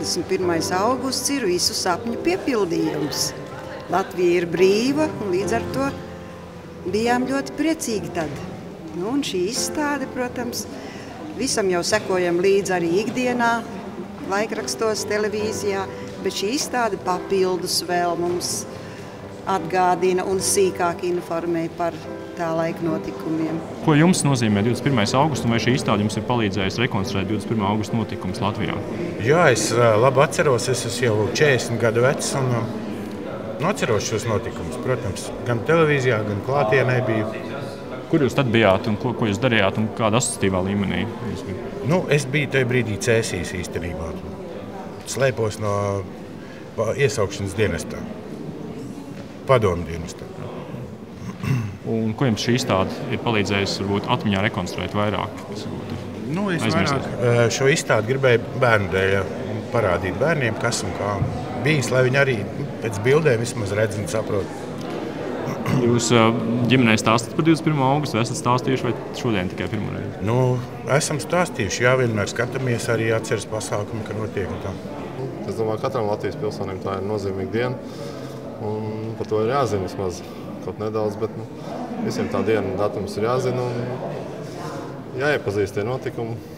21. augusts ir visu sapņu piepildījums. Latvija ir brīva un līdz ar to bijām ļoti priecīgi tad. Nu, un šī izstāde, protams, visam jau sekojam līdz arī ikdienā, laikrakstos, televīzijā, bet šī izstāde papildus vēl mums atgādina un sīkāk informē par tā laika notikumiem. Ko jums nozīmē 21. augusts, un vai šī izstāde jums ir palīdzējusi rekonstruēt 21. augusta notikumus Latvijā? Jā, es labi atceros, es esmu jau 40 gadu vecs un atceros šos notikumus. Protams, gan televīzijā, gan klātienē biju. Kur jūs tad bijāt un ko jūs darījāt un kādā asociatīvā līmenī jūs bijāt? Nu, es biju tajā brīdī Cēsīs īstenībā. Slēpos no iesaukšanas dienestā, padomu dienestā. Un ko jums šī izstāde ir palīdzējusi varbūt atmiņā rekonstruēt vairāk? Nu, es vairāk šo izstādi gribēju bērnu dēļ parādīt bērniem, kas un kā bijis, lai viņi arī pēc bildēm vismaz redz un saprot. Jūs ģimenē stāstat par 21. augustu, vai esat stāstījuši vai šodien tikai pirmo reizi? Nu, esam stāstījuši, jā, vienmēr skatāmies, arī atceras pasākumi, ka notiek un tā. Es domāju, katram Latvijas pilsonim tā ir nozīmīga diena, un par to ir jāzina vismaz kaut nedaudz, bet visiem tā diena datums ir jāzina un jāiepazīst tie notikumi.